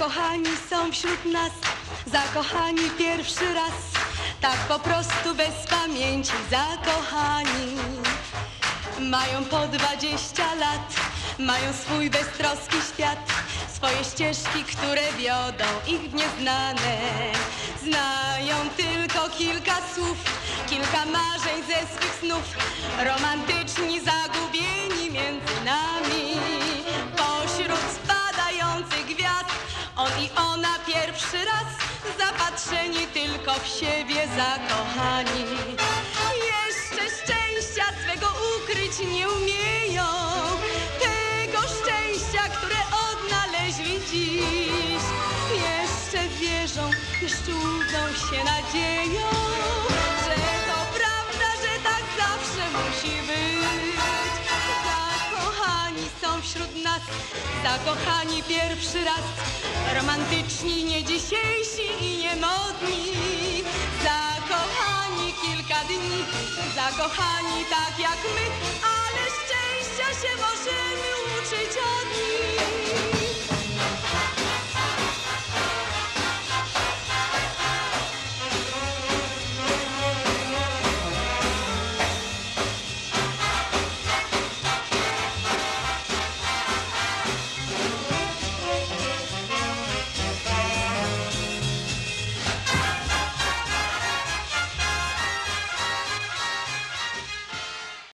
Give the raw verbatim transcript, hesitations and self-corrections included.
Zakochani są wśród nas, zakochani pierwszy raz, tak po prostu bez pamięci zakochani. Mają po dwadzieścia lat, mają swój beztroski świat, swoje ścieżki, które wiodą ich w nieznane. Znają tylko kilka słów, kilka marzeń ze swych snów, romantyczni, zagubieni między nami. Pośród spadających gwiazd, on i ona pierwszy raz, zapatrzeni tylko w siebie, zakochani. Jeszcze szczęścia swego ukryć nie umieją, tego szczęścia, które odnaleźli dziś. Jeszcze wierzą, jeszcze łudzą się nadzieją, że to prawda, że tak zawsze musi być. Zakochani są wśród nas, zakochani pierwszy raz, romantyczni, nie dzisiejsi i nie modni. Zakochani kilka dni, zakochani tak jak my, ale szczęścia się możemy uczyć od nich.